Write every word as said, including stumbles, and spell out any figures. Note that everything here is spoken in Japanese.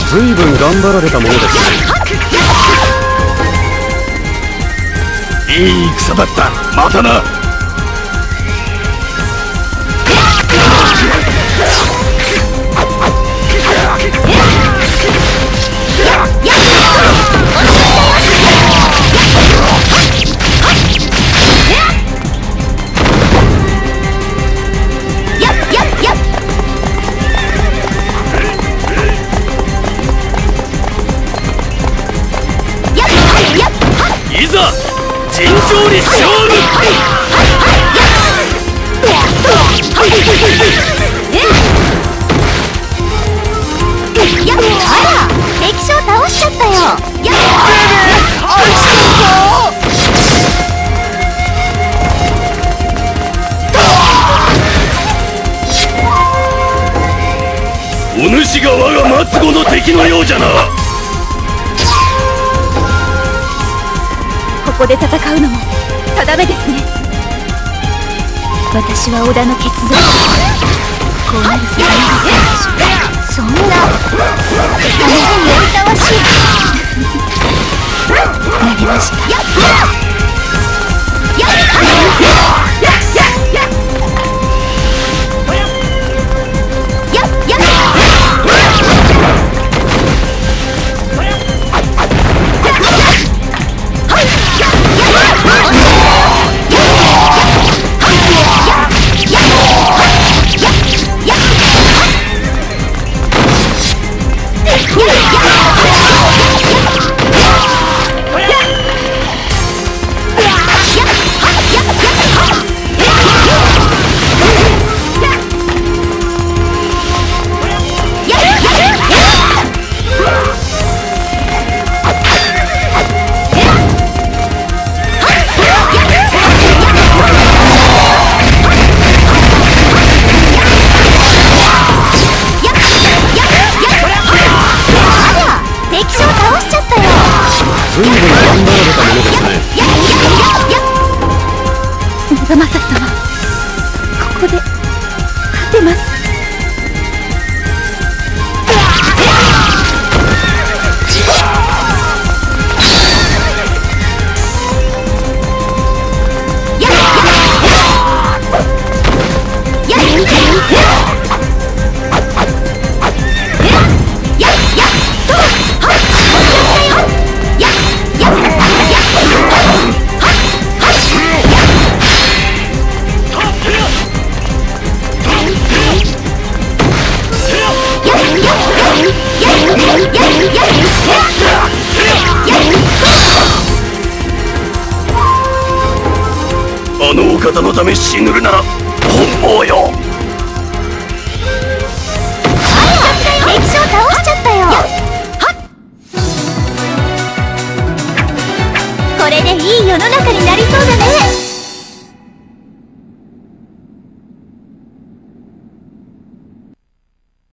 ずいぶん頑張られたものですね。いい戦だった。またな。いざ尋常に勝負。 あら、敵将倒しちゃったよ。やっお主が我が末子の敵のようじゃな。 ここで戦うのも定めですね。私は織田の決断。こうなるせいそんなあのにおいたわしいなりました。やっやっずいぶん頑張られたものですね。 長政様、ここで勝てます。 あのお方のため死ぬるなら本望よ。 敵将倒しちゃったよ。これでいい世の中に